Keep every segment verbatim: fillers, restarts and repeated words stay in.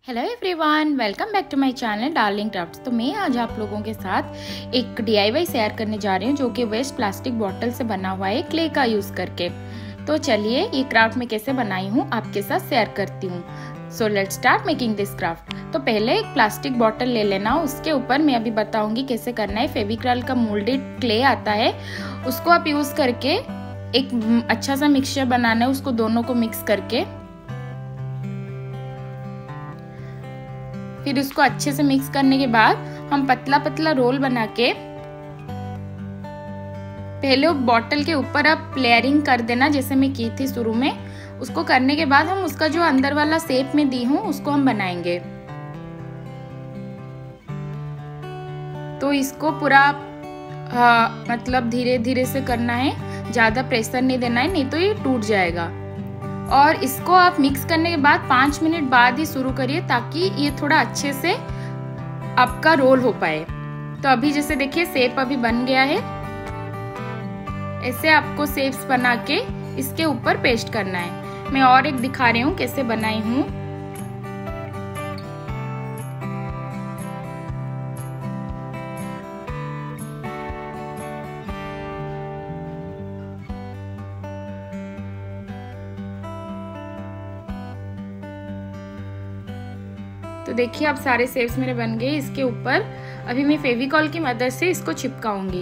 Hello everyone, welcome back to my channel darling crafts. तो मैं आज आप लोगों के साथ एक डीआईवाई शेयर करने जा रही हूँ जो कि वेस्ट प्लास्टिक बॉटल से बना हुआ है क्ले का यूज़ करके। तो चलिए ये क्राफ्ट मैं कैसे बनाई हूँ आपके साथ शेयर करती हूँ। So let's start making this craft. तो पहले एक प्लास्टिक बॉटल ले लेना, उसके ऊपर मैं अभी बताऊँगी कैसे करना है। फेविक्रॉल का मोल्डेड क्ले आता है, उसको आप यूज़ करके एक अच्छा सा मिक्सचर बनाना है, उसको दोनों को मिक्स करके फिर उसको अच्छे से मिक्स करने के बाद हम पतला पतला रोल बना के पहले बॉटल के ऊपर आप लेयरिंग कर देना जैसे मैं की थी शुरू में। उसको करने के बाद हम उसका जो अंदर वाला शेप में दी हूँ उसको हम बनाएंगे। तो इसको पूरा आ, मतलब धीरे धीरे से करना है, ज्यादा प्रेशर नहीं देना है, नहीं तो ये टूट जाएगा। और इसको आप मिक्स करने के बाद पाँच मिनट बाद ही शुरू करिए ताकि ये थोड़ा अच्छे से आपका रोल हो पाए। तो अभी जैसे देखिए शेप अभी बन गया है, ऐसे आपको शेप्स बना के इसके ऊपर पेस्ट करना है। मैं और एक दिखा रही हूँ कैसे बनाई हूँ। तो देखिए अब सारे शेप्स मेरे बन गए। इसके ऊपर अभी मैं फेविकॉल की मदद से इसको चिपकाऊंगी।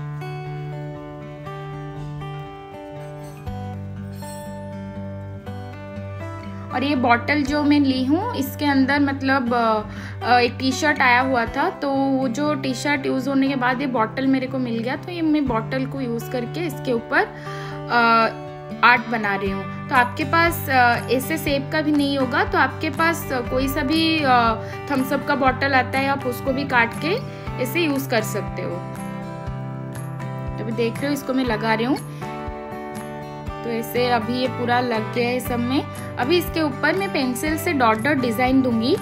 और ये बॉटल जो मैं ली हूँ इसके अंदर मतलब एक टी शर्ट आया हुआ था, तो वो जो टी शर्ट यूज होने के बाद ये बॉटल मेरे को मिल गया, तो ये मैं बॉटल को यूज करके इसके ऊपर आर्ट बना रही हूँ। तो आपके पास ऐसे शेप का भी नहीं होगा तो आपके पास कोई सा भी थम्स अप का बॉटल आता है, आप उसको भी काट के ऐसे यूज कर सकते हो। तो अभी देख रहे हो इसको मैं लगा रही हूँ। तो ऐसे अभी ये पूरा लग गया है सब में। अभी इसके ऊपर मैं पेंसिल से डॉट डॉट डिजाइन दूंगी।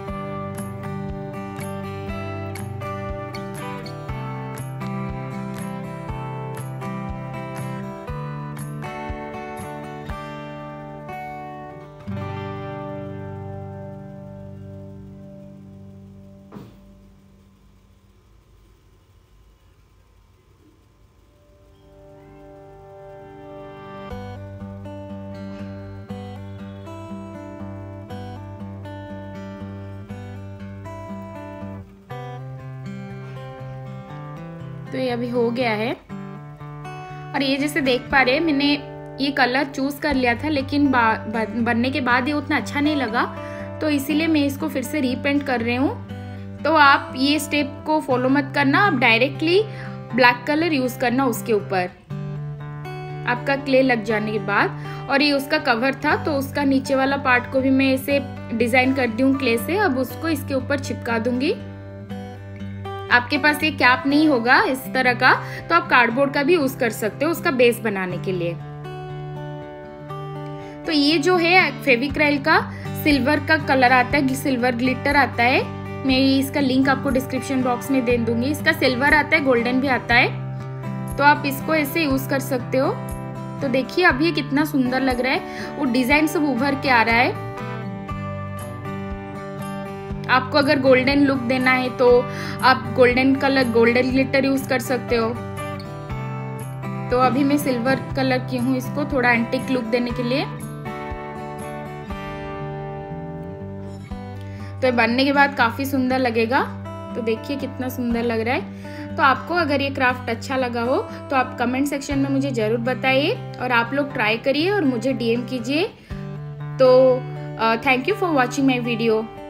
तो ये अभी हो गया है। और ये जैसे देख पा रहे हैं मैंने ये कलर चूज कर लिया था, लेकिन बनने के बाद ये उतना अच्छा नहीं लगा, तो इसीलिए मैं इसको फिर से रीपेंट कर रही हूँ। तो आप ये स्टेप को फॉलो मत करना, आप डायरेक्टली ब्लैक कलर यूज करना उसके ऊपर आपका क्ले लग जाने के बाद। और ये उसका कवर था तो उसका नीचे वाला पार्ट को भी मैं ऐसे डिजाइन कर दी हूँ क्ले से। अब उसको इसके ऊपर चिपका दूंगी। आपके पास ये कैप नहीं होगा इस तरह का तो आप कार्डबोर्ड का भी यूज कर सकते हो उसका बेस बनाने के लिए। तो ये जो है फेविक्रॉल का सिल्वर का कलर आता है, सिल्वर ग्लिटर आता है। मैं इसका लिंक आपको डिस्क्रिप्शन बॉक्स में दे दूंगी। इसका सिल्वर आता है, गोल्डन भी आता है, तो आप इसको ऐसे यूज कर सकते हो। तो देखिए अभी कितना सुंदर लग रहा है, वो डिजाइन सब उभर के आ रहा है। आपको अगर गोल्डन लुक देना है तो आप golden colour golden glitter use कर सकते हो। तो अभी मैं सिल्वर कलर की हूँ इसको थोड़ा एंटिक लुक देने के लिए। तो बनने के बाद काफी सुंदर लगेगा। तो देखिए कितना सुंदर लग रहा है। तो आपको अगर ये क्राफ्ट अच्छा लगा हो तो आप कमेंट सेक्शन में मुझे जरूर बताइए और आप लोग ट्राई करिए और मुझे डीएम कीजिए। तो thank you for watching my video.